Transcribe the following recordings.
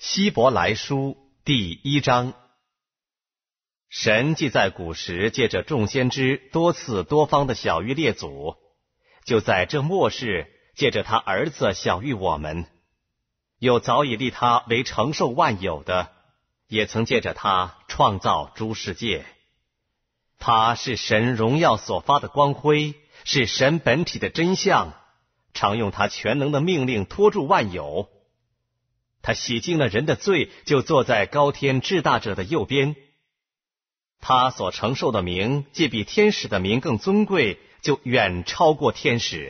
希伯来书第1章。神既在古时借着众先知多次多方的晓谕列祖，就在这末世借着他儿子晓谕我们，又早已立他为承受万有的，也曾借着他创造诸世界。他是神荣耀所发的光辉，是神本体的真相，常用他全能的命令托住万有。他洗净了人的罪，就坐在高天至大者的右边。他所承受的名，既比天使的名更尊贵，就远超过天使。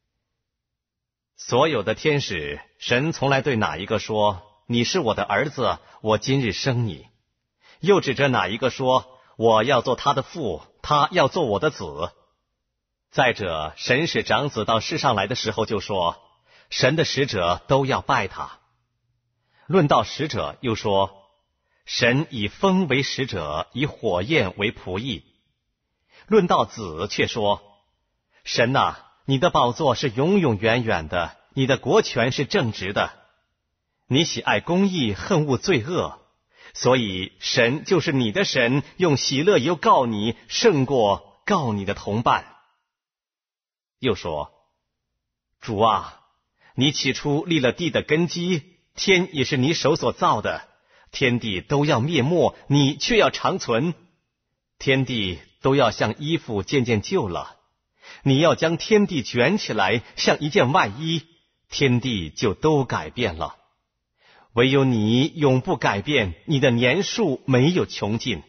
所有的天使，神从来对哪一个说，你是我的儿子，我今日生你；又指着哪一个说，我要做他的父，他要做我的子。再者，神使长子到世上来的时候就说，神的使者都要拜他。论到使者，又说，神以风为使者，以火焰为仆役。论到子，却说，神啊，你的宝座是永永远远的，你的国权是正直的，你喜爱公义，恨恶罪恶，所以神就是你的神，用喜乐油告你，胜过告你的同伴。又说，主啊，你起初立了地的根基，天也是你手所造的，天地都要灭没，你却要长存。天地都要像衣服渐渐旧了，你要将天地卷起来，像一件外衣，天地就都改变了。唯有你永不改变，你的年数没有穷尽。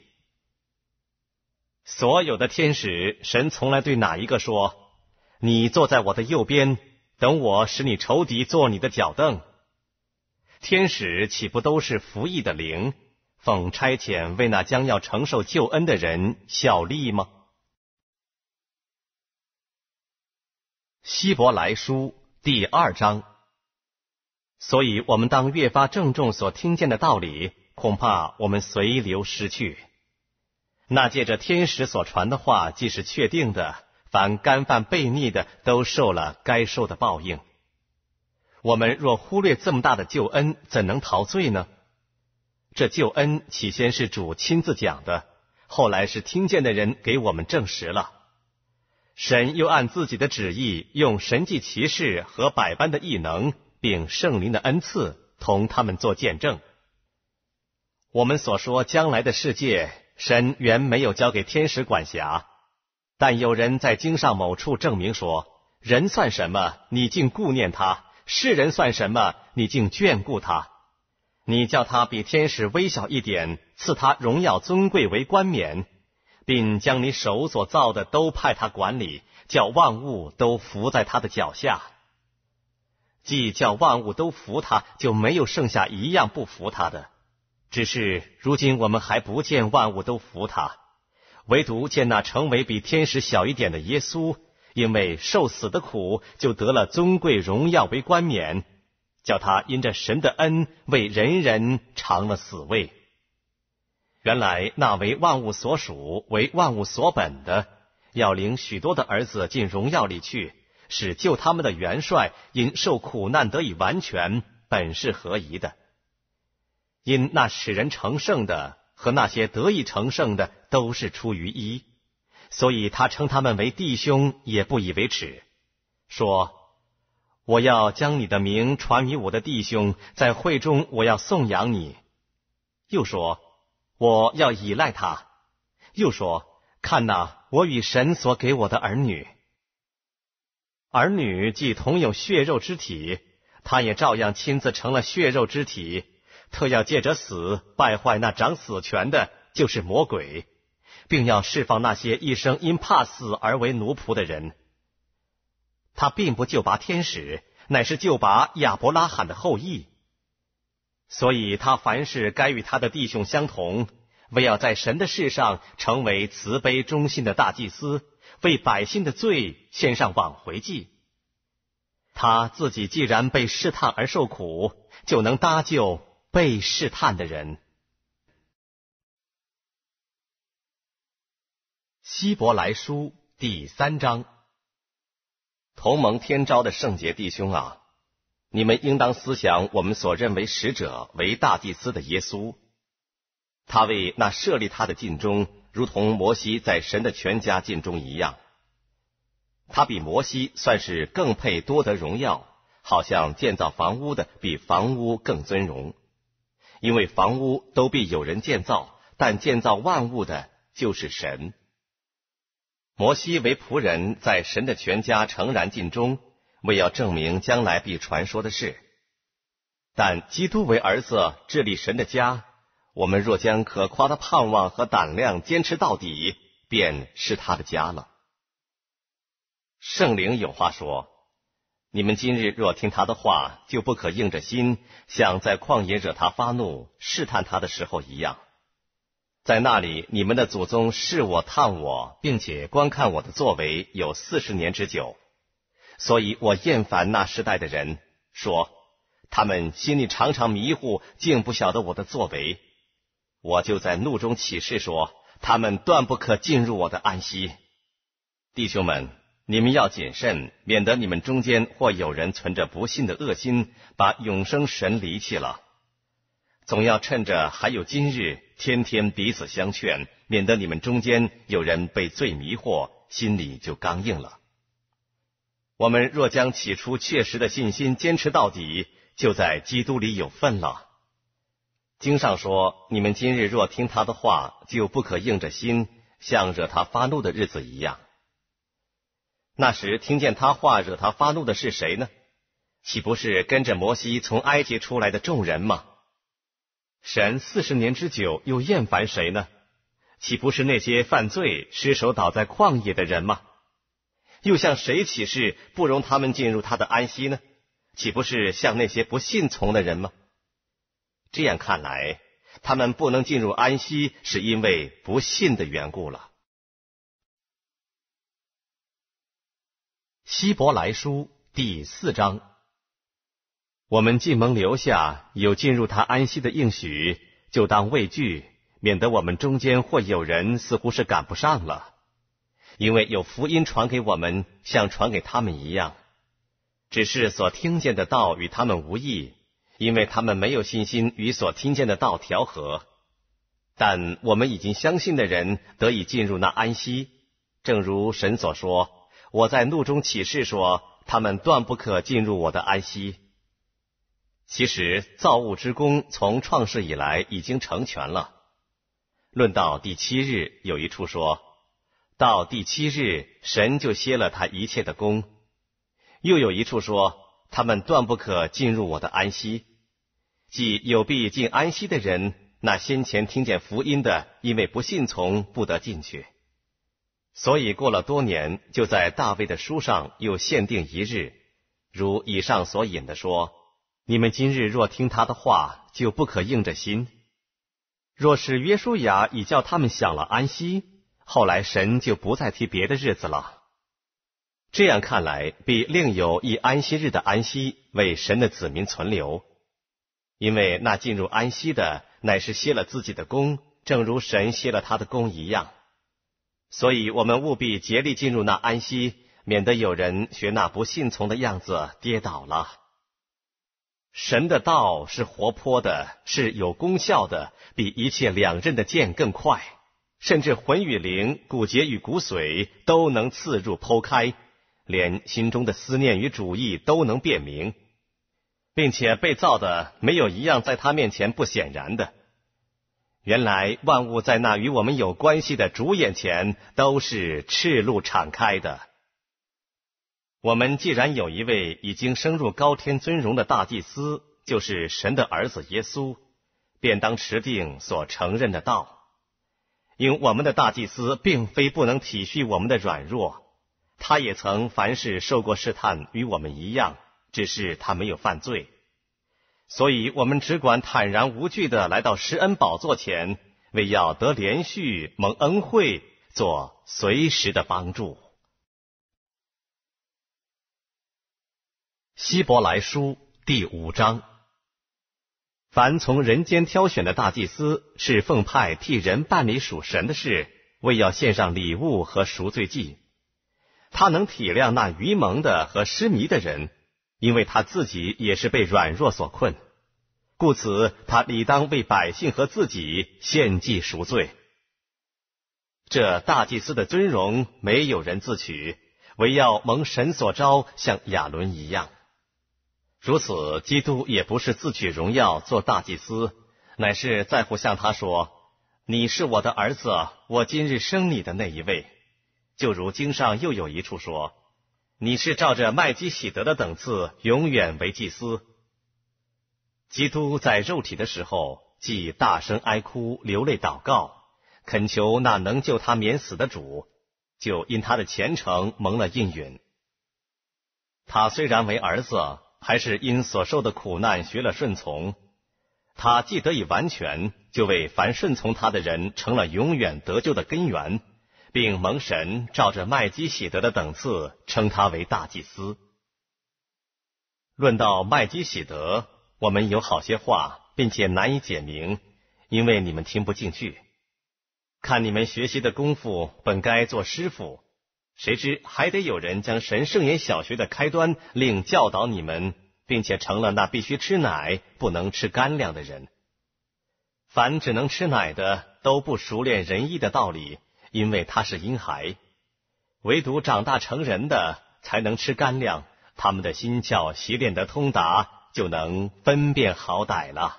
所有的天使，神从来对哪一个说，你坐在我的右边，等我使你仇敌做你的脚凳？天使岂不都是服役的灵，奉差遣为那将要承受救恩的人效力吗？希伯来书第2章。所以我们当越发郑重所听见的道理，恐怕我们随流失去。那借着天使所传的话，既是确定的，凡干犯悖逆的，都受了该受的报应。我们若忽略这么大的救恩，怎能逃罪呢？这救恩起先是主亲自讲的，后来是听见的人给我们证实了。神又按自己的旨意，用神迹奇事和百般的异能，并圣灵的恩赐，同他们做见证。我们所说将来的世界，神原没有交给天使管辖，但有人在经上某处证明说，人算什么，你竟顾念他；世人算什么，你竟眷顾他。你叫他比天使微小一点，赐他荣耀尊贵为冠冕，并将你手所造的都派他管理，叫万物都服在他的脚下。既叫万物都服他，就没有剩下一样不服他的。只是如今我们还不见万物都服他，唯独见那成为比天使小一点的耶稣，因为受死的苦，就得了尊贵荣耀为冠冕，叫他因着神的恩，为人人尝了死味。原来那为万物所属，为万物所本的，要领许多的儿子进荣耀里去，使救他们的元帅因受苦难得以完全，本是合宜的。因那使人成圣的和那些得以成圣的，都是出于一，所以他称他们为弟兄，也不以为耻，说，我要将你的名传于我的弟兄，在会中我要颂扬你。又说，我要倚赖他。又说，看哪，我与神所给我的儿女。儿女既同有血肉之体，他也照样亲自成了血肉之体，特要借着死败坏那掌死权的，就是魔鬼，并要释放那些一生因怕死而为奴仆的人。他并不救拔天使，乃是救拔亚伯拉罕的后裔。所以他凡事该与他的弟兄相同，为要在神的事上成为慈悲忠心的大祭司，为百姓的罪献上挽回祭。他自己既然被试探而受苦，就能搭救被试探的人。希伯来书第3章。同蒙天召的圣洁弟兄啊， 你们应当思想我们所认为使者为大祭司的耶稣，他为那设立他的尽忠，如同摩西在神的全家尽忠一样。他比摩西算是更配多得荣耀，好像建造房屋的比房屋更尊荣。因为房屋都必有人建造，但建造万物的就是神。摩西为仆人，在神的全家诚然尽忠，为要证明将来必传说的事。但基督为儿子，治理神的家，我们若将可夸的盼望和胆量坚持到底，便是他的家了。圣灵有话说，你们今日若听他的话，就不可硬着心，像在旷野惹他发怒，试探他的时候一样。在那里，你们的祖宗试我探我，并且观看我的作为，有40年之久。所以我厌烦那时代的人，说他们心里常常迷糊，竟不晓得我的作为。我就在怒中起誓说，他们断不可进入我的安息。弟兄们，你们要谨慎，免得你们中间或有人存着不信的恶心，把永生神离弃了。总要趁着还有今日，天天彼此相劝，免得你们中间有人被罪迷惑，心里就刚硬了。我们若将起初确实的信心坚持到底，就在基督里有份了。经上说，你们今日若听他的话，就不可硬着心，像惹他发怒的日子一样。那时听见他话惹他发怒的是谁呢？岂不是跟着摩西从埃及出来的众人吗？神40年之久又厌烦谁呢？岂不是那些犯罪失手倒在旷野的人吗？又向谁起誓不容他们进入他的安息呢？岂不是向那些不信从的人吗？这样看来，他们不能进入安息，是因为不信的缘故了。希伯来书第4章。我们既蒙留下有进入他安息的应许，就当畏惧，免得我们中间或有人似乎是赶不上了。因为有福音传给我们，像传给他们一样，只是所听见的道与他们无异，因为他们没有信心与所听见的道调和。但我们已经相信的人得以进入那安息，正如神所说，我在怒中起誓说，他们断不可进入我的安息。其实造物之功从创世以来已经成全了。论到第7日，有一处说，到第7日，神就歇了他一切的功。又有一处说，他们断不可进入我的安息。即有必进安息的人，那先前听见福音的，因为不信从，不得进去。所以过了多年，就在大卫的书上又限定一日，如以上所引的说，你们今日若听他的话，就不可硬着心。若是约书亚已叫他们享了安息，后来神就不再提别的日子了。这样看来，必另有一安息日的安息为神的子民存留。因为那进入安息的，乃是歇了自己的功，正如神歇了他的功一样。所以我们务必竭力进入那安息，免得有人学那不信从的样子跌倒了。神的道是活泼的，是有功效的，比一切两刃的剑更快，甚至魂与灵、骨节与骨髓都能刺入剖开，连心中的思念与主意都能辨明，并且被造的没有一样在他面前不显然的。原来万物在那与我们有关系的主眼前都是赤露敞开的。我们既然有一位已经升入高天尊荣的大祭司，就是神的儿子耶稣，便当持定所承认的道。因我们的大祭司并非不能体恤我们的软弱，他也曾凡事受过试探，与我们一样，只是他没有犯罪。所以我们只管坦然无惧地来到施恩宝座前，为要得连续蒙恩惠，做随时的帮助。希伯来书第5章。凡从人间挑选的大祭司，是奉派替人办理属神的事，为要献上礼物和赎罪祭。他能体谅那愚蒙的和失迷的人， 因为他自己也是被软弱所困，故此他理当为百姓和自己献祭赎罪。这大祭司的尊荣没有人自取，唯要蒙神所召，像亚伦一样。如此，基督也不是自取荣耀做大祭司，乃是在乎向他说：你是我的儿子，我今日生你的那一位。就如经上又有一处说：你是照着麦基洗德的等次，永远为祭司。基督在肉体的时候，既大声哀哭，流泪祷告，恳求那能救他免死的主，就因他的虔诚蒙了应允。他虽然为儿子，还是因所受的苦难学了顺从。他既得以完全，就为凡顺从他的人成了永远得救的根源，并蒙神照着麦基洗德的等次称他为大祭司。论到麦基洗德，我们有好些话，并且难以解明，因为你们听不进去。看你们学习的功夫，本该做师傅，谁知还得有人将神圣言小学的开端另教导你们，并且成了那必须吃奶不能吃干粮的人。凡只能吃奶的，都不熟练仁义的道理，因为他是婴孩；唯独长大成人的，才能吃干粮，他们的心窍习练得通达，就能分辨好歹了。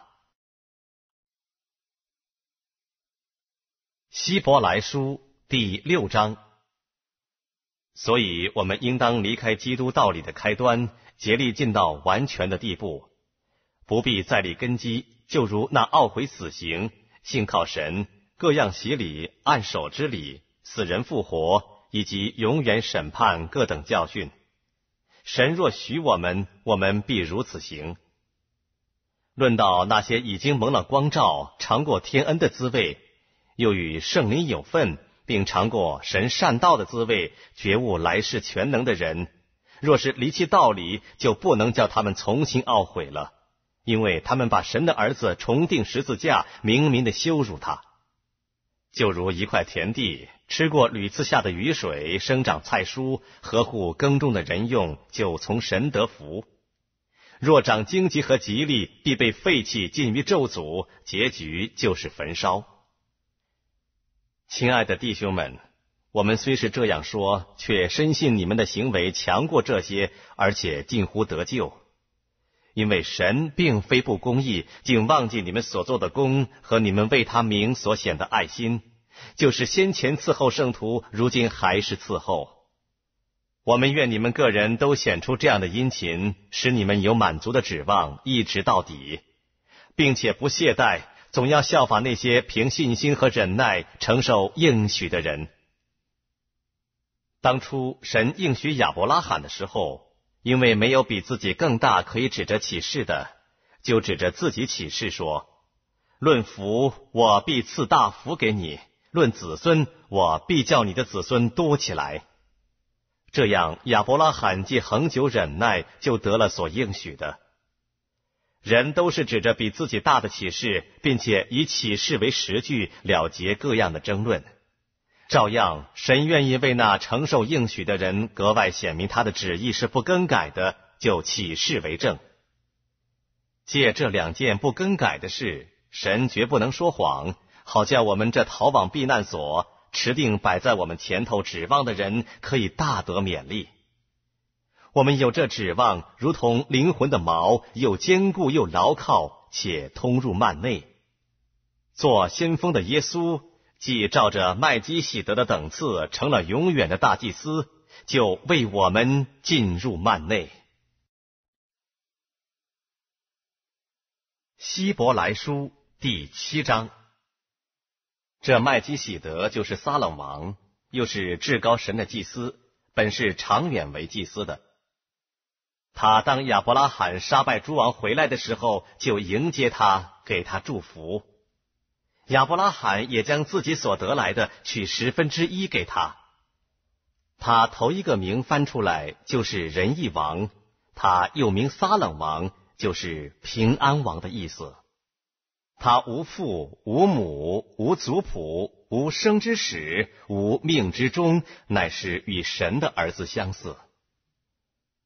希伯来书第6章。所以我们应当离开基督道理的开端，竭力进到完全的地步，不必再立根基，就如那懊悔死刑、信靠神、各样洗礼、按手之礼、死人复活，以及永远审判各等教训。神若许我们，我们必如此行。论到那些已经蒙了光照，尝过天恩的滋味，又与圣灵有份，并尝过神善道的滋味，觉悟来世全能的人，若是离弃道理，就不能叫他们重新懊悔了，因为他们把神的儿子重定十字架，明明的羞辱他。就如一块田地，吃过屡次下的雨水，生长菜蔬，合乎耕种的人用，就从神得福。若长荆棘和吉利，必被废弃，尽于咒诅，结局就是焚烧。亲爱的弟兄们，我们虽是这样说，却深信你们的行为强过这些，而且近乎得救。因为神并非不公义，竟忘记你们所做的功和你们为他名所显的爱心，就是先前伺候圣徒，如今还是伺候。我们愿你们个人都显出这样的殷勤，使你们有满足的指望，一直到底，并且不懈怠，总要效法那些凭信心和忍耐承受应许的人。当初神应许亚伯拉罕的时候，因为没有比自己更大可以指着启示的，就指着自己启示说：论福，我必赐大福给你；论子孙，我必叫你的子孙多起来。这样亚伯拉罕既恒久忍耐，就得了所应许的。人都是指着比自己大的启示，并且以启示为实据，了结各样的争论。照样，神愿意为那承受应许的人格外显明他的旨意是不更改的，就启示为证。借这2件不更改的事，神绝不能说谎，好叫我们这逃往避难所，持定摆在我们前头指望的人，可以大得勉励。我们有这指望，如同灵魂的锚，又坚固又牢靠，且通入幔内。做先锋的耶稣，既照着麦基洗德的等次成了永远的大祭司，就为我们进入幔内。希伯来书第7章。这麦基洗德就是撒冷王，又是至高神的祭司，本是长远为祭司的。他当亚伯拉罕杀败诸王回来的时候，就迎接他，给他祝福。亚伯拉罕也将自己所得来的取1/10给他。他头一个名翻出来就是仁义王，他又名撒冷王，就是平安王的意思。他无父无母无族谱无生之始无命之终，乃是与神的儿子相似。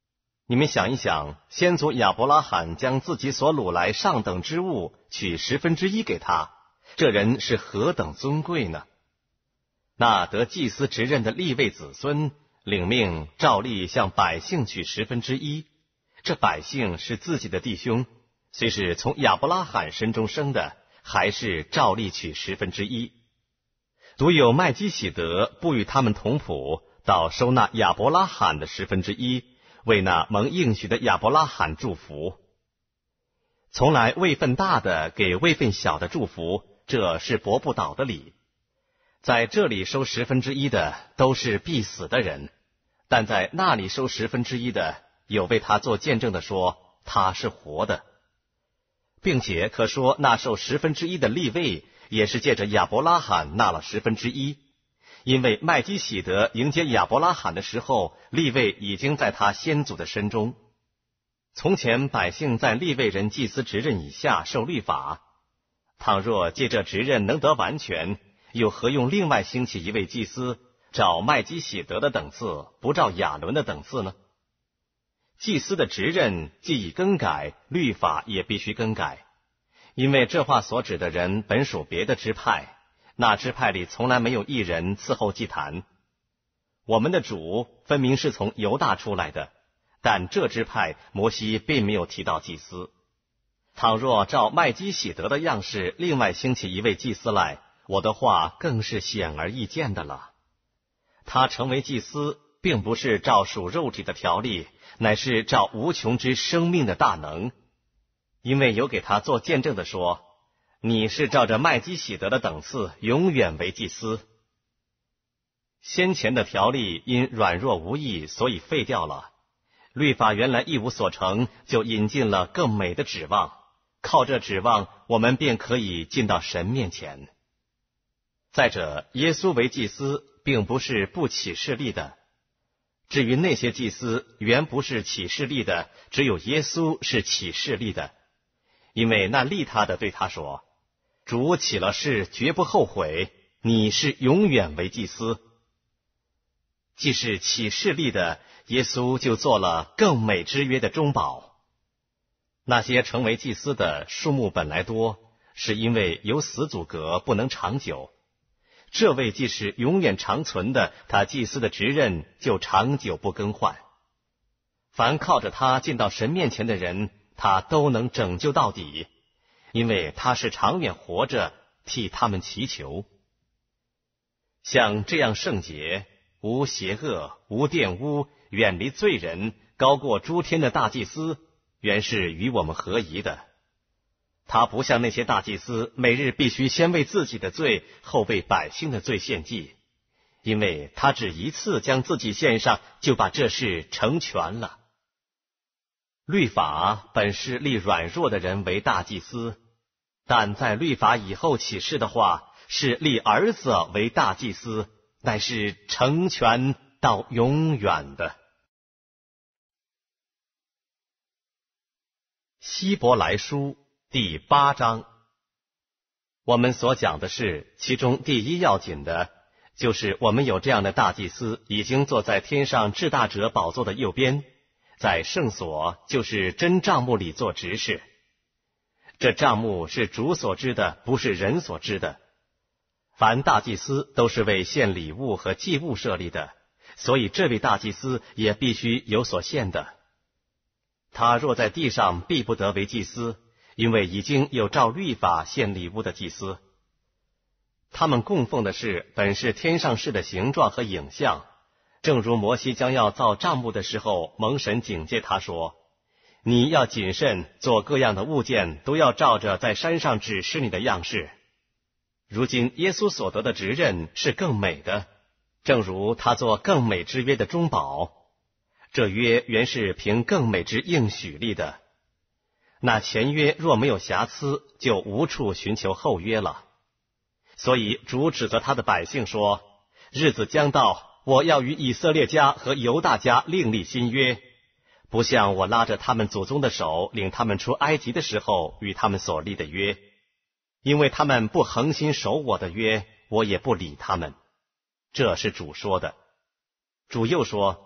你们想一想，先祖亚伯拉罕将自己所掳来上等之物取1/10给他，这人是何等尊贵呢？那得祭司职任的利未子孙领命照例向百姓取1/10，这百姓是自己的弟兄，虽是从亚伯拉罕身中生的，还是照例取1/10。独有麦基洗德不与他们同谱，倒收纳亚伯拉罕的1/10，为那蒙应许的亚伯拉罕祝福。从来位分大的给位分小的祝福，这是驳不倒的理。在这里收1/10的都是必死的人，但在那里收1/10的，有为他做见证的说他是活的，并且可说那受1/10的利未也是借着亚伯拉罕纳了1/10，因为麦基洗德迎接亚伯拉罕的时候，利未已经在他先祖的身中。从前百姓在利未人祭司职任以下受律法，倘若借这职任能得完全，又何用另外兴起一位祭司，照麦基洗德的等次，不照亚伦的等次呢？祭司的职任既已更改，律法也必须更改，因为这话所指的人本属别的支派，那支派里从来没有一人伺候祭坛。我们的主分明是从犹大出来的，但这支派摩西并没有提到祭司。倘若照麦基洗德的样式另外兴起一位祭司来，我的话更是显而易见的了。他成为祭司，并不是照属肉体的条例，乃是照无穷之生命的大能。因为有给他做见证的说，你是照着麦基洗德的等次，永远为祭司。先前的条例因软弱无益，所以废掉了。律法原来一无所成，就引进了更美的指望，靠这指望，我们便可以进到神面前。再者，耶稣为祭司，并不是不起势力的。至于那些祭司，原不是起势力的，只有耶稣是起势力的。因为那立他的对他说，主起了誓，绝不后悔，你是永远为祭司。既是起势力的，耶稣就做了更美之约的中保。那些成为祭司的数目本来多，是因为有死阻隔，不能长久。这位既是永远长存的，他祭司的职任就长久不更换。凡靠着他进到神面前的人，他都能拯救到底，因为他是长远活着，替他们祈求。像这样圣洁、无邪恶、无玷污、远离罪人、高过诸天的大祭司，原是与我们合宜的。他不像那些大祭司，每日必须先为自己的罪，后为百姓的罪献祭，因为他只一次将自己献上，就把这事成全了。律法本是立软弱的人为大祭司，但在律法以后启示的话，是立儿子为大祭司，乃是成全到永远的。希伯来书第8章，我们所讲的是其中第一要紧的，就是我们有这样的大祭司，已经坐在天上至大者宝座的右边，在圣所，就是真帐幕里做执事。这帐幕是主所知的，不是人所知的。凡大祭司都是为献礼物和祭物设立的，所以这位大祭司也必须有所献的。他若在地上，必不得为祭司，因为已经有照律法献礼物的祭司。他们供奉的事本是天上事的形状和影像，正如摩西将要造帐幕的时候，蒙神警戒他说，你要谨慎，做各样的物件都要照着在山上指示你的样式。如今耶稣所得的职任是更美的，正如他做更美之约的中保。这约原是凭更美之应许立的。那前约若没有瑕疵，就无处寻求后约了。所以主指责他的百姓说，日子将到，我要与以色列家和犹大家另立新约，不像我拉着他们祖宗的手领他们出埃及的时候与他们所立的约，因为他们不恒心守我的约，我也不理他们。这是主说的。主又说，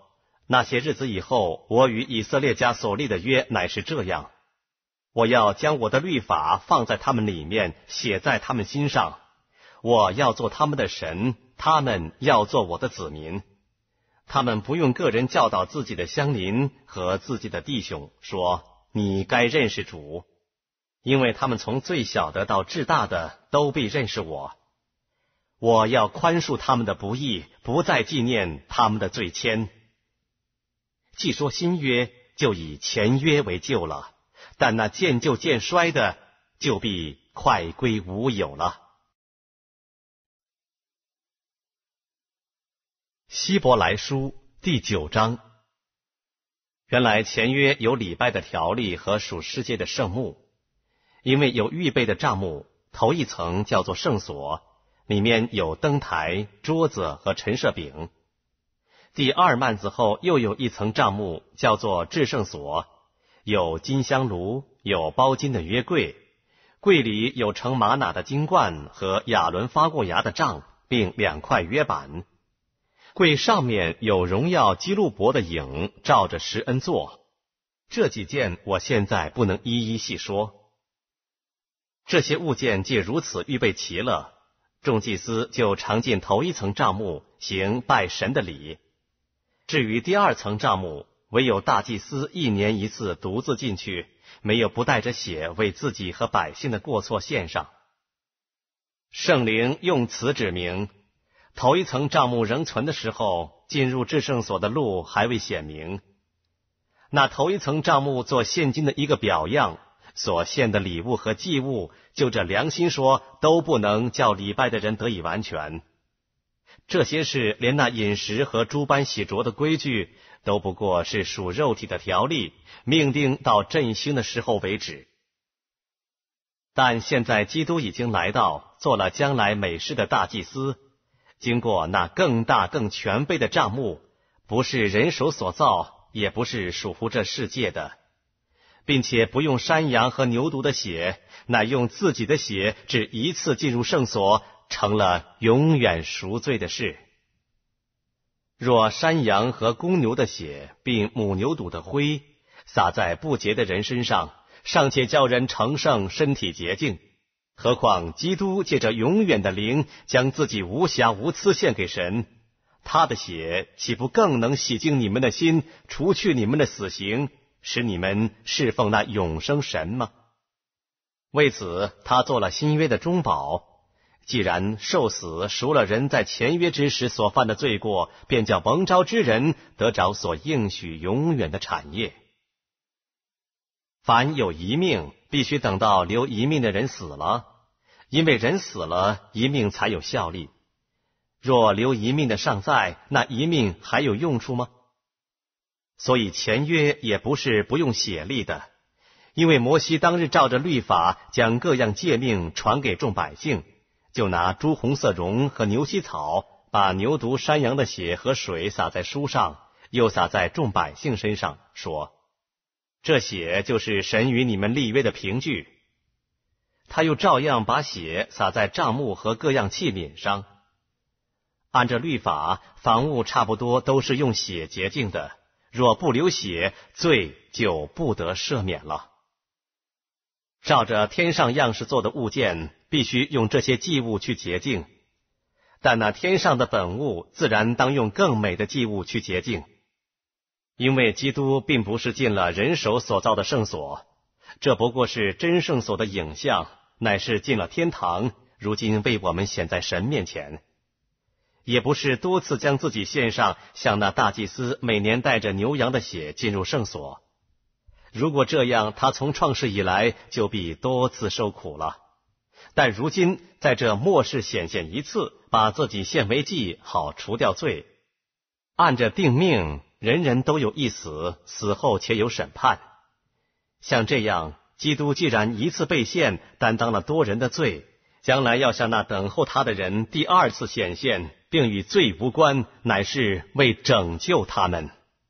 那些日子以后，我与以色列家所立的约乃是这样：我要将我的律法放在他们里面，写在他们心上。我要做他们的神，他们要做我的子民。他们不用个人教导自己的乡邻和自己的弟兄，说你该认识主，因为他们从最小的到至大的都必认识我。我要宽恕他们的不义，不再纪念他们的罪愆。既说新约，就以前约为旧了，但那渐旧渐衰的，就必快归无有了。希伯来书第9章。原来前约有礼拜的条例和属世界的圣幕，因为有预备的帐幕，头一层叫做圣所，里面有灯台、桌子和陈设饼。第二幔子后又有一层帐幕，叫做至圣所，有金香炉，有包金的约柜，柜里有盛玛瑙的金罐和亚伦发过芽的杖，并2块约板。柜上面有荣耀基路伯的影，照着施恩座。这几件我现在不能一一细说。这些物件既如此预备齐了，众祭司就常进头一层帐幕，行拜神的礼。至于第二层帐幕，唯有大祭司1年1次独自进去，没有不带着血为自己和百姓的过错献上。圣灵用词指明，头一层帐幕仍存的时候，进入至圣所的路还未显明。那头一层帐幕做现今的一个表样，所献的礼物和祭物，就这良心说，都不能叫礼拜的人得以完全。这些事连那饮食和诸般洗濯的规矩，都不过是属肉体的条例，命定到振兴的时候为止。但现在基督已经来到，做了将来美事的大祭司，经过那更大更全备的帐幕，不是人手所造，也不是属乎这世界的，并且不用山羊和牛犊的血，乃用自己的血，只一次进入圣所，成了永远赎罪的事。若山羊和公牛的血，并母牛犊的灰，洒在不洁的人身上，尚且叫人成圣，身体洁净，何况基督借着永远的灵，将自己无瑕无疵献给神，他的血岂不更能洗净你们的心，除去你们的死刑，使你们侍奉那永生神吗？为此他做了新约的中保，既然受死赎了人在前约之时所犯的罪过，便叫蒙召之人得着所应许永远的产业。凡有一命，必须等到留一命的人死了，因为人死了，一命才有效力。若留一命的尚在，那一命还有用处吗？所以前约也不是不用血立的，因为摩西当日照着律法，将各样诫命传给众百姓，就拿朱红色绒和牛膝草，把牛犊山羊的血和水洒在书上，又洒在众百姓身上，说：这血就是神与你们立约的凭据。他又照样把血洒在帐幕和各样器皿上。按着律法，房屋差不多都是用血洁净的，若不流血，罪就不得赦免了。照着天上样式做的物件，必须用这些祭物去洁净，但那天上的本物自然当用更美的祭物去洁净。因为基督并不是进了人手所造的圣所，这不过是真圣所的影像，乃是进了天堂，如今为我们显在神面前。也不是多次将自己献上，像那大祭司每年带着牛羊的血进入圣所。如果这样，他从创世以来就必多次受苦了。但如今在这末世显现一次，把自己献为祭，好除掉罪。按着定命，人人都有一死，死后且有审判。像这样，基督既然一次被献，担当了多人的罪，将来要向那等候他的人第二次显现，并与罪无关，乃是为拯救他们。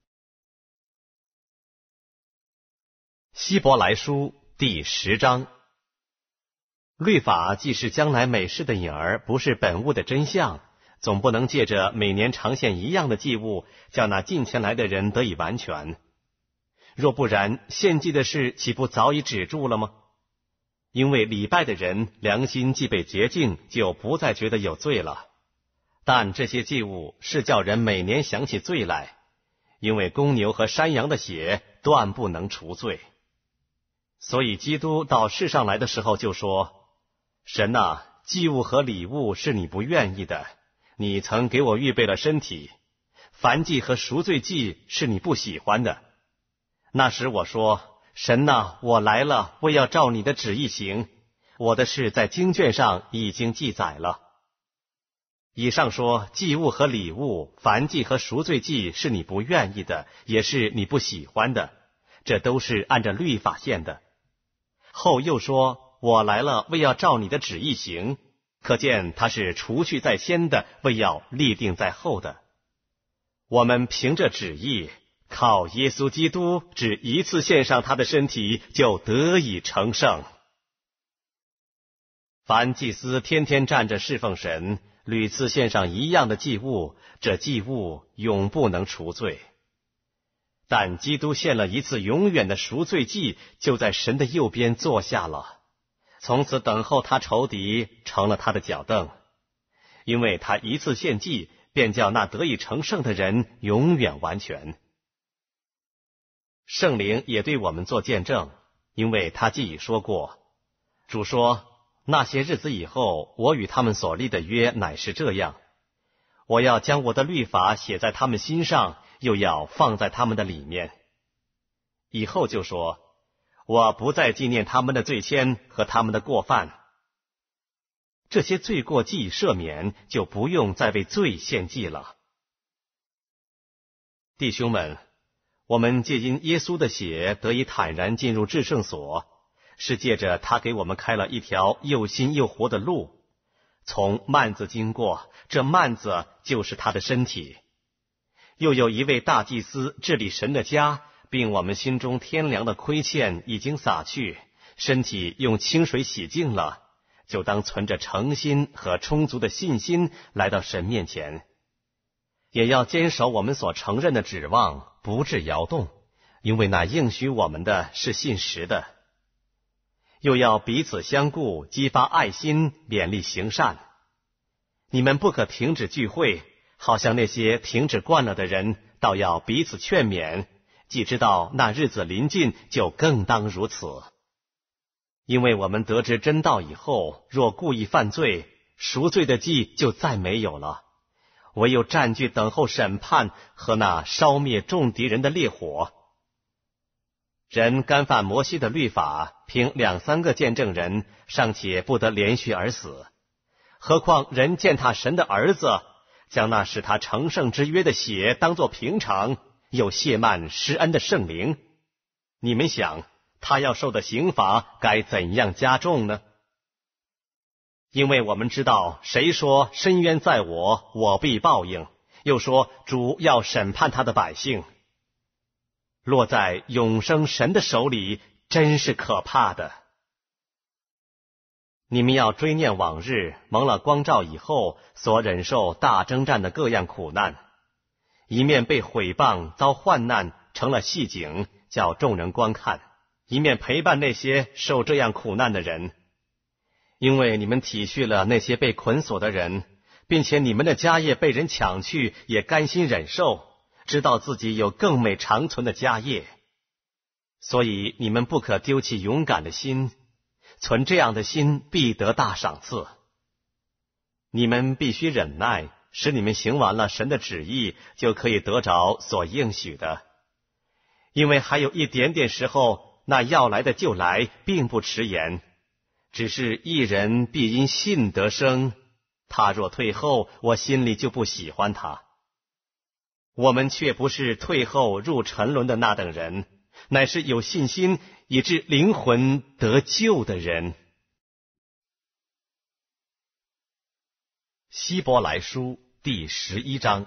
希伯来书第10章。律法既是将来美事的影儿，不是本物的真相， 总不能借着每年常献一样的祭物，叫那近前来的人得以完全。若不然，献祭的事岂不早已止住了吗？因为礼拜的人良心既被洁净，就不再觉得有罪了。但这些祭物是叫人每年想起罪来，因为公牛和山羊的血断不能除罪。所以基督到世上来的时候就说：神啊，祭物和礼物是你不愿意的，你曾给我预备了身体；燔祭和赎罪祭是你不喜欢的。那时我说：神啊，我来了，为要照你的旨意行。我的事在经卷上已经记载了。以上说，祭物和礼物，燔祭和赎罪祭是你不愿意的，也是你不喜欢的，这都是按着律法献的。后又说：我来了，为要照你的旨意行。可见他是除去在先的，为要立定在后的。我们凭着旨意，靠耶稣基督只一次献上他的身体，就得以成圣。凡祭司天天站着侍奉神，屡次献上一样的祭物，这祭物永不能除罪。但基督献了一次永远的赎罪祭，就在神的右边坐下了，从此等候他仇敌成了他的脚凳。因为他一次献祭，便叫那得以成圣的人永远完全。圣灵也对我们做见证，因为他既已说过，主说：那些日子以后，我与他们所立的约乃是这样，我要将我的律法写在他们心上，又要放在他们的里面。以后就说：我不再纪念他们的罪愆和他们的过犯。这些罪过既已赦免，就不用再为罪献祭了。弟兄们，我们借因耶稣的血得以坦然进入至圣所，是借着他给我们开了一条又新又活的路，从幔子经过，这幔子就是他的身体。又有一位大祭司治理神的家，并我们心中天良的亏欠已经洒去，身体用清水洗净了，就当存着诚心和充足的信心来到神面前，也要坚守我们所承认的指望，不致摇动，因为那应许我们的是信实的。又要彼此相顾，激发爱心，勉励行善。你们不可停止聚会，好像那些停止惯了的人，倒要彼此劝勉，既知道那日子临近，就更当如此。因为我们得知真道以后，若故意犯罪，赎罪的祭就再没有了，唯有占据等候审判和那烧灭众敌人的烈火。人干犯摩西的律法，凭2-3个见证人，尚且不得连续而死，何况人践踏神的儿子，将那使他成圣之约的血当作平常，又亵慢施恩的圣灵，你们想他要受的刑罚该怎样加重呢？因为我们知道，谁说深渊在我，我必报应，又说主要审判他的百姓。落在永生神的手里，真是可怕的。你们要追念往日蒙了光照以后所忍受大征战的各样苦难，一面被毁谤遭患难，成了戏景，叫众人观看；一面陪伴那些受这样苦难的人。因为你们体恤了那些被捆锁的人，并且你们的家业被人抢去，也甘心忍受，知道自己有更美长存的家业。所以你们不可丢弃勇敢的心，存这样的心必得大赏赐。你们必须忍耐，使你们行完了神的旨意，就可以得着所应许的。因为还有一点点时候，那要来的就来，并不迟延。只是一人必因信得生，他若退后，我心里就不喜欢他。我们却不是退后入沉沦的那等人，乃是有信心以致灵魂得救的人。希伯来书第11章。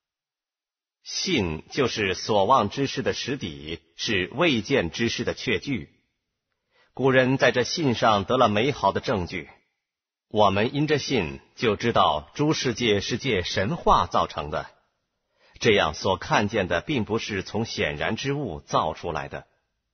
信就是所望之事的实底，是未见之事的确据。古人在这信上得了美好的证据。 我们因着信就知道诸世界是借神话造成的，这样所看见的并不是从显然之物造出来的。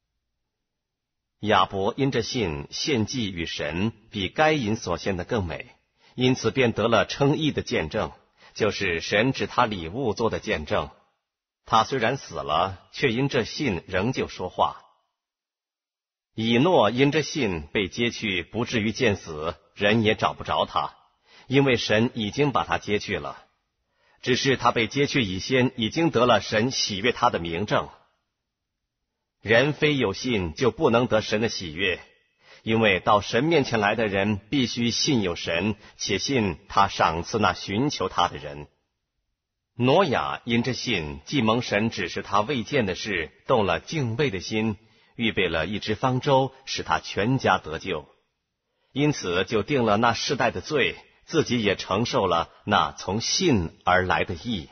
亚伯因着信献祭与神比该隐所献的更美，因此便得了称义的见证，就是神指他礼物做的见证。他虽然死了，却因着信仍旧说话。以诺因着信被接去，不至于见死，人也找不着他，因为神已经把他接去了。只是他被接去以先，已经得了神喜悦他的明证。人非有信，就不能得神的喜悦，因为到神面前来的人，必须信有神，且信他赏赐那寻求他的人。挪亚因着信，既蒙神指示他未见的事，动了敬畏的心，预备了一只方舟，使他全家得救。因此就定了那世代的罪，自己也承受了那从信而来的义。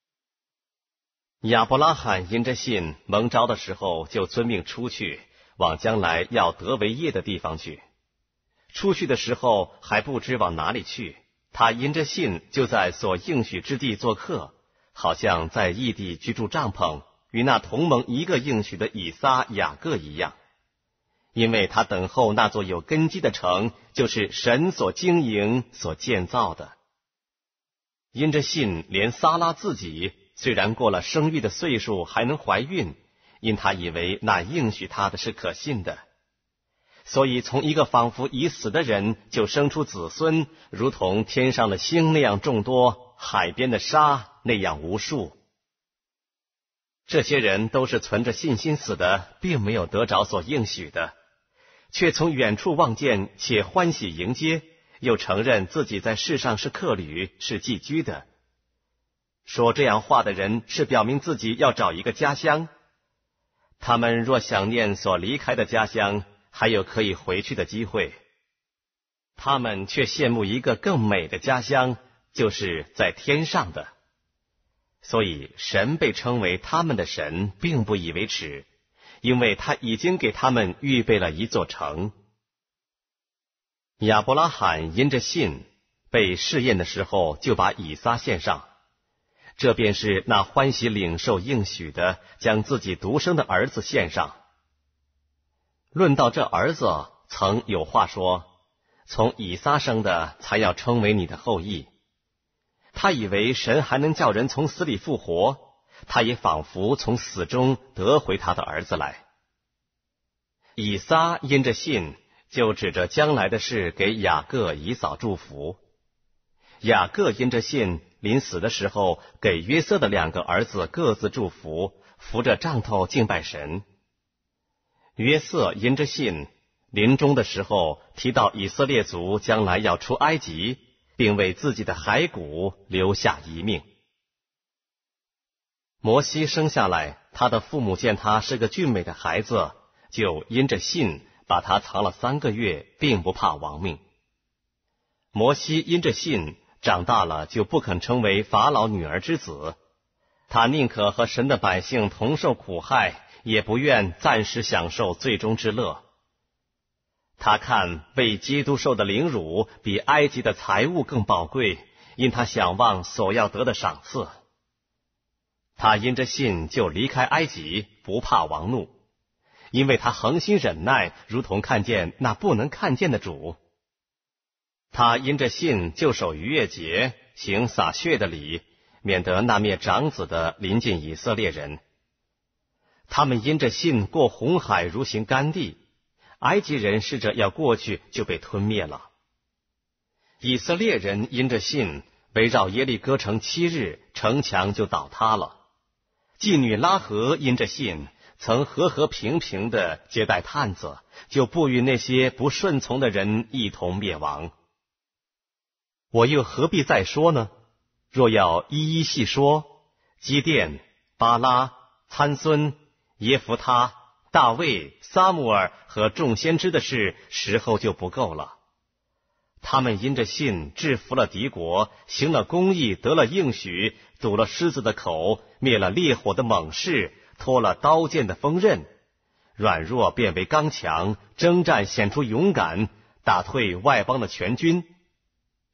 亚伯拉罕因着信蒙召的时候，就遵命出去，往将来要得为业的地方去。出去的时候还不知往哪里去，他因着信就在所应许之地做客，好像在异地居住帐篷，与那同盟一个应许的以撒、雅各一样。因为他等候那座有根基的城，就是神所经营、所建造的。因着信，连撒拉自己虽然过了生育的岁数，还能怀孕，因他以为那应许他的是可信的，所以从一个仿佛已死的人就生出子孙，如同天上的星那样众多，海边的沙那样无数。这些人都是存着信心死的，并没有得着所应许的，却从远处望见，且欢喜迎接，又承认自己在世上是客旅，是寄居的。说这样话的人是表明自己要找一个家乡。他们若想念所离开的家乡，还有可以回去的机会。他们却羡慕一个更美的家乡，就是在天上的。所以神被称为他们的神，并不以为耻，因为他已经给他们预备了一座城。亚伯拉罕因着信，被试验的时候，就把以撒献上。这便是那欢喜领受应许的，将自己独生的儿子献上。论到这儿子，曾有话说，从以撒生的才要称为你的后裔。他以为神还能叫人从死里复活，他也仿佛从死中得回他的儿子来。以撒因着信，就指着将来的事给雅各、以扫祝福。雅各因着信，临死的时候给约瑟的2个儿子各自祝福，扶着杖头敬拜神。约瑟因着信，临终的时候提到以色列族将来要出埃及，并为自己的骸骨留下遗命。摩西生下来，他的父母见他是个俊美的孩子，就因着信把他藏了3个月，并不怕亡命。摩西因着信长大了，就不肯成为法老女儿之子，他宁可和神的百姓同受苦害，也不愿暂时享受最终之乐。他看为基督受的凌辱比埃及的财物更宝贵，因他想望所要得的赏赐。他因着信就离开埃及，不怕王怒，因为他恒心忍耐，如同看见那不能看见的主。他因着信就守逾越节，行洒血的礼，免得那灭长子的临近以色列人。他们因着信过红海，如行干地，埃及人试着要过去，就被吞灭了。以色列人因着信围绕耶利哥城7日，城墙就倒塌了。妓女拉合因着信曾和和平平的接待探子，就不与那些不顺从的人一同灭亡。我又何必再说呢？若要一一细说，基甸、巴拉、参孙、耶弗他、大卫、撒母耳和众先知的事，时候就不够了。他们因着信制服了敌国，行了公义，得了应许，堵了狮子的口，灭了烈火的猛士，脱了刀剑的锋刃，软弱变为刚强，征战显出勇敢，打退外邦的全军，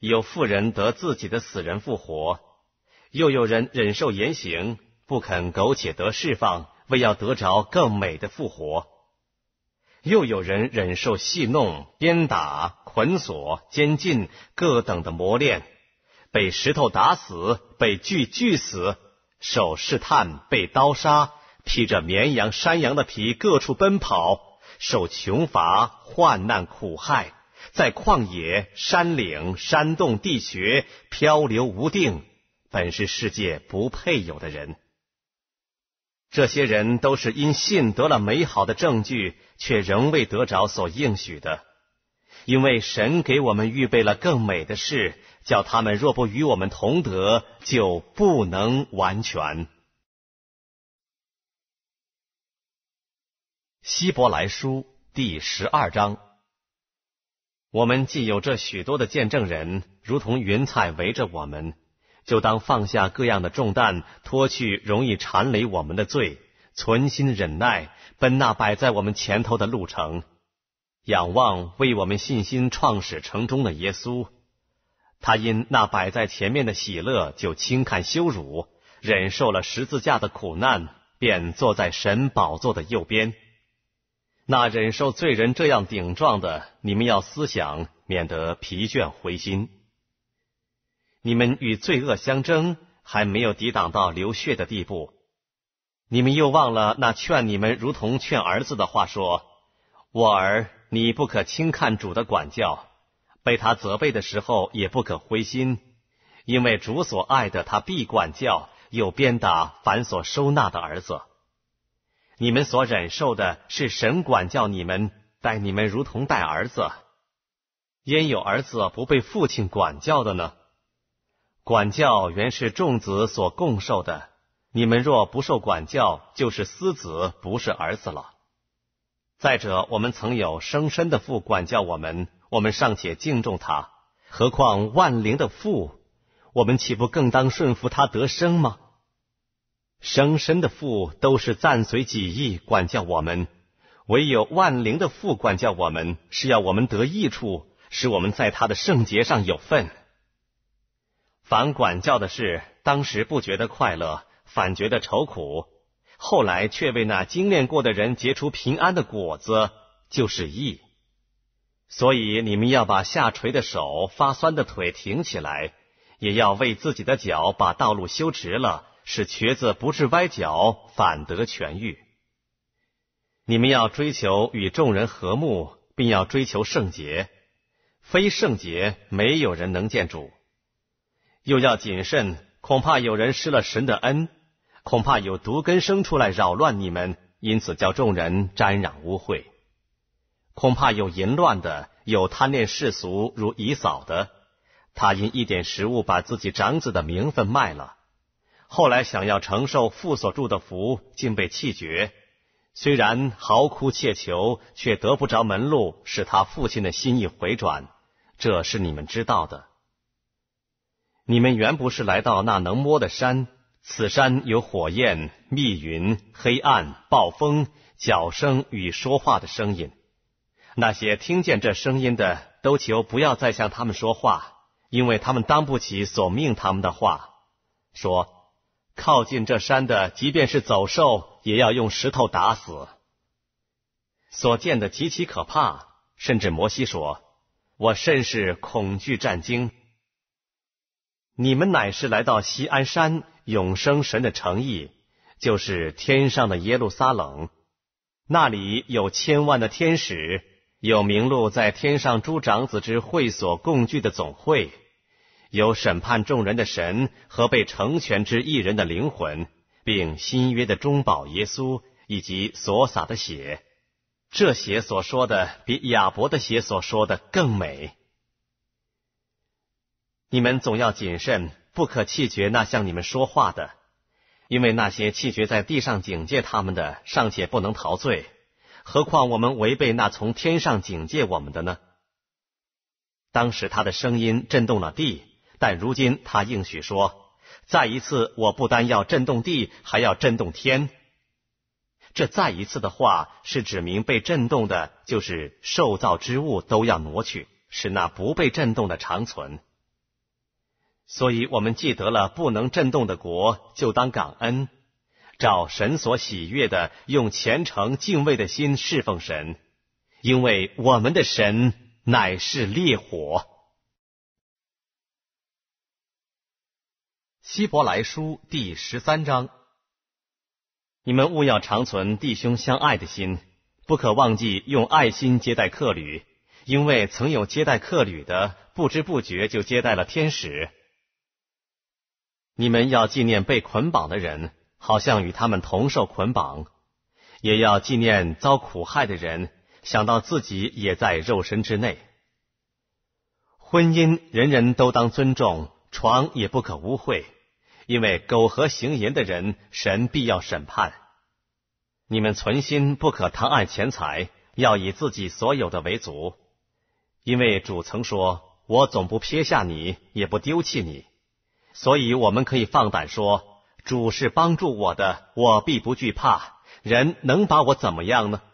有妇人得自己的死人复活，又有人忍受严刑，不肯苟且得释放，为要得着更美的复活。又有人忍受戏弄、鞭打、捆锁、监禁各等的磨练，被石头打死，被锯死，受试探，被刀杀，披着绵羊、山羊的皮各处奔跑，受穷乏、患难苦害，在旷野、山岭、山洞、地穴漂流无定，本是世界不配有的人。这些人都是因信得了美好的证据，却仍未得着所应许的。因为神给我们预备了更美的事，叫他们若不与我们同得，就不能完全。希伯来书第12章。我们既有这许多的见证人，如同云彩围着我们，就当放下各样的重担，脱去容易缠累我们的罪，存心忍耐，奔那摆在我们前头的路程，仰望为我们信心创始成终的耶稣。他因那摆在前面的喜乐，就轻看羞辱，忍受了十字架的苦难，便坐在神宝座的右边。那忍受罪人这样顶撞的，你们要思想，免得疲倦灰心。你们与罪恶相争，还没有抵挡到流血的地步。你们又忘了那劝你们如同劝儿子的话说：我儿，你不可轻看主的管教，被他责备的时候也不可灰心，因为主所爱的他必管教，又鞭打凡所收纳的儿子。你们所忍受的是神管教你们，待你们如同待儿子。焉有儿子不被父亲管教的呢？管教原是众子所共受的，你们若不受管教，就是私子，不是儿子了。再者，我们曾有生身的父管教我们，我们尚且敬重他，何况万灵的父，我们岂不更当顺服他得生吗？生身的父都是暂随己意管教我们，唯有万灵的父管教我们，是要我们得益处，使我们在他的圣洁上有份。凡管教的事，当时不觉得快乐，反觉得愁苦，后来却为那精炼过的人结出平安的果子，就是义。所以你们要把下垂的手、发酸的腿挺起来，也要为自己的脚把道路修直了，使瘸子不致歪脚，反得痊愈。你们要追求与众人和睦，并要追求圣洁，非圣洁没有人能见主。又要谨慎，恐怕有人失了神的恩，恐怕有毒根生出来扰乱你们，因此叫众人沾染污秽。恐怕有淫乱的，有贪恋世俗如以扫的，他因一点食物把自己长子的名分卖了，后来想要承受父所祝的福，竟被弃绝。虽然嚎哭切求，却得不着门路，使他父亲的心意回转，这是你们知道的。你们原不是来到那能摸的山，此山有火焰、密云、黑暗、暴风、角声与说话的声音。那些听见这声音的，都求不要再向他们说话，因为他们当不起所命他们的话。说靠近这山的，即便是走兽，也要用石头打死。所见的极其可怕，甚至摩西说：我甚是恐惧战惊。你们乃是来到锡安山，永生神的城邑，就是天上的耶路撒冷。那里有千万的天使，有名录在天上诸长子之会所共聚的总会，有审判众人的神和被成全之义人的灵魂，并新约的中保耶稣，以及所洒的血。这血所说的比亚伯的血所说的更美。你们总要谨慎，不可弃绝那向你们说话的，因为那些弃绝在地上警戒他们的，尚且不能逃罪，何况我们违背那从天上警戒我们的呢？当时他的声音震动了地，但如今他应许说：再一次，我不单要震动地，还要震动天。这再一次的话，是指明被震动的，就是受造之物都要挪去，使那不被震动的长存。 所以我们既得了不能震动的国，就当感恩，照神所喜悦的，用虔诚敬畏的心侍奉神，因为我们的神乃是烈火。希伯来书第13章。你们务要常存弟兄相爱的心，不可忘记用爱心接待客旅，因为曾有接待客旅的，不知不觉就接待了天使。你们要纪念被捆绑的人，好像与他们同受捆绑；也要纪念遭苦害的人，想到自己也在肉身之内。婚姻人人都当尊重，床也不可污秽，因为苟合行淫的人，神必要审判。你们存心不可贪爱钱财，要以自己所有的为足，因为主曾说，我总不撇下你，也不丢弃你。所以我们可以放胆说，主是帮助我的，我必不惧怕，人能把我怎么样呢？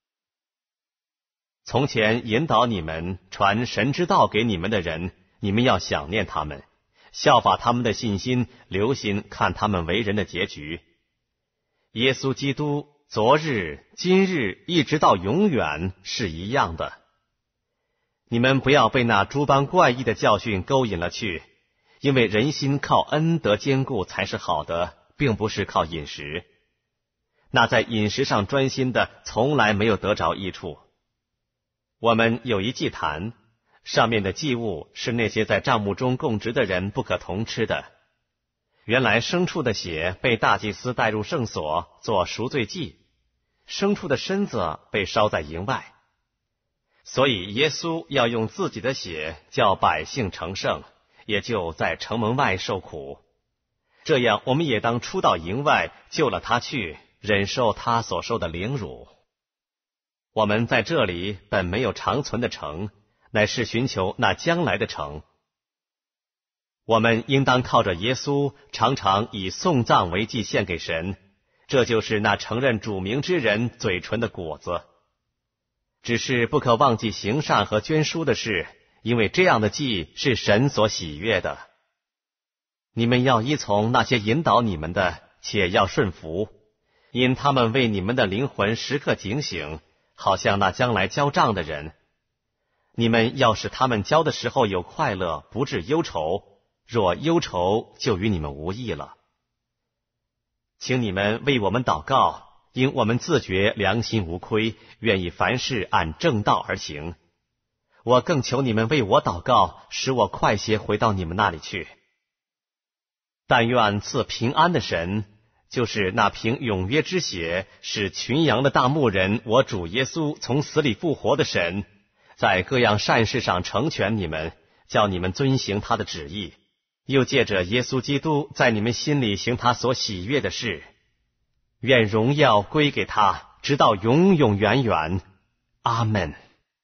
从前引导你们传神之道给你们的人，你们要想念他们，效法他们的信心，留心看他们为人的结局。耶稣基督昨日今日一直到永远是一样的。你们不要被那诸般怪异的教训勾引了去，因为人心靠恩得坚固才是好的，并不是靠饮食。那在饮食上专心的，从来没有得着益处。我们有一祭坛，上面的祭物是那些在帐幕中供职的人不可同吃的。原来牲畜的血被大祭司带入圣所做赎罪祭，牲畜的身子被烧在营外。所以耶稣要用自己的血叫百姓成圣，也就在城门外受苦。这样我们也当出到营外，救了他去，忍受他所受的凌辱。我们在这里本没有长存的城，乃是寻求那将来的城。我们应当靠着耶稣，常常以颂赞为祭献给神，这就是那承认主名之人嘴唇的果子。只是不可忘记行善和捐书的事，因为这样的祭是神所喜悦的。你们要依从那些引导你们的，且要顺服，因他们为你们的灵魂时刻警醒，好像那将来交账的人。你们要使他们交的时候有快乐，不致忧愁，若忧愁，就与你们无益了。请你们为我们祷告，因我们自觉良心无亏，愿意凡事按正道而行。我更求你们为我祷告，使我快些回到你们那里去。但愿赐平安的神，就是那凭永约之血使群羊的大牧人我主耶稣从死里复活的神，在各样善事上成全你们，叫你们遵行他的旨意，又借着耶稣基督在你们心里行他所喜悦的事。愿荣耀归给他，直到永永远远。阿们。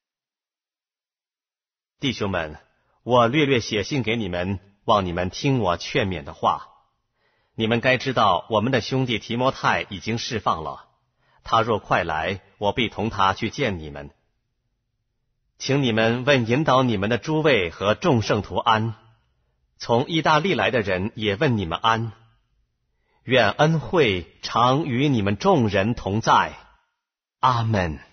弟兄们，我略略写信给你们，望你们听我劝勉的话。你们该知道，我们的兄弟提摩太已经释放了，他若快来，我必同他去见你们。请你们问引导你们的诸位和众圣徒安，从意大利来的人也问你们安。愿恩惠常与你们众人同在。阿们。